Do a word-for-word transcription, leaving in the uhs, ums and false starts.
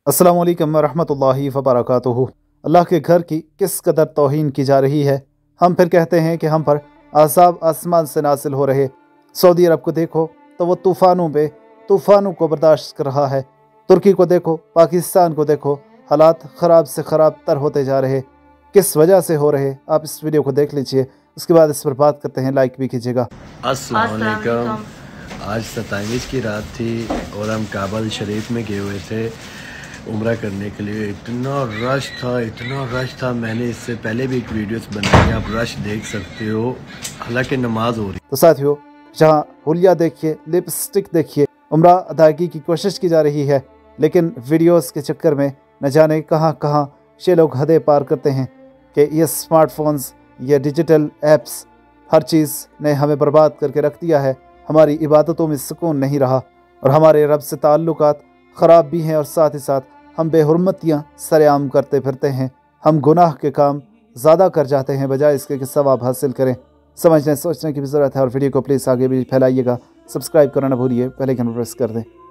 अस्सलामु अलैकुम रहमतुल्लाहि व बरकातुहू। अल्लाह के घर की किस कदर तौहीन की जा रही है। हम फिर कहते हैं कि हम पर आज़ाब आसमान से नासिल हो रहे। सऊदी अरब को देखो तो वो तूफ़ानों पे तूफ़ानों को बर्दाश्त कर रहा है। तुर्की को देखो, पाकिस्तान को देखो, हालात ख़राब से ख़राब तर होते जा रहे। किस वजह से हो रहे, आप इस वीडियो को देख लीजिए, उसके बाद इस पर बात करते हैं। लाइक भी कीजिएगा। अस्सलाम वालेकुम। आज सत्ताईस की रात थी और हम काबल शरीफ में गए हुए थे उम्रा करने के लिए। इतना रश था, इतना रश था। मैंने इससे पहले भी एक वीडियोस बनाई, आप रश देख सकते हो, हालांकि नमाज हो रही। तो साथियों, जहां हुलिया देखिए, लिपस्टिक देखिए, उम्रा अदायगी की कोशिश की जा रही है, लेकिन वीडियोस के चक्कर में न जाने कहां कहां ये लोग हदें पार करते हैं कि ये स्मार्टफोन्स, ये डिजिटल एप्स, हर चीज़ ने हमें बर्बाद करके रख दिया है। हमारी इबादतों में सुकून नहीं रहा और हमारे रब से ताल्लुकात ख़राब भी हैं और साथ ही साथ हम बेहुरमतियाँ सरेआम करते फिरते हैं। हम गुनाह के काम ज़्यादा कर जाते हैं बजाय इसके कि सवाब हासिल करें। समझने सोचने की भी ज़रूरत है और वीडियो को प्लीज़ आगे भी फैलाइएगा। सब्सक्राइब करना ना भूलिए, पहले घंटा प्रेस कर दें।